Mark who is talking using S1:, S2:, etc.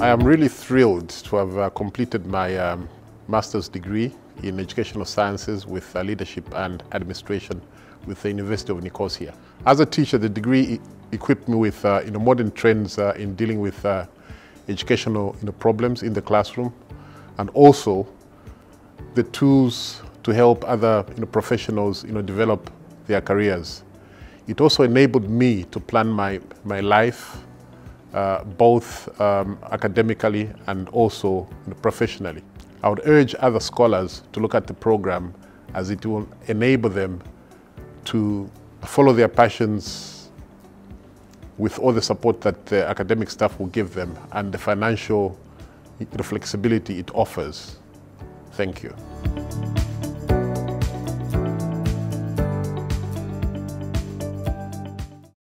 S1: I am really thrilled to have completed my master's degree in educational sciences with leadership and administration with the University of Nicosia. As a teacher, the degree equipped me with modern trends in dealing with educational problems in the classroom, and also the tools to help other professionals develop their careers. It also enabled me to plan my life both academically and also professionally. I would urge other scholars to look at the program, as it will enable them to follow their passions with all the support that the academic staff will give them and the financial flexibility it offers. Thank you.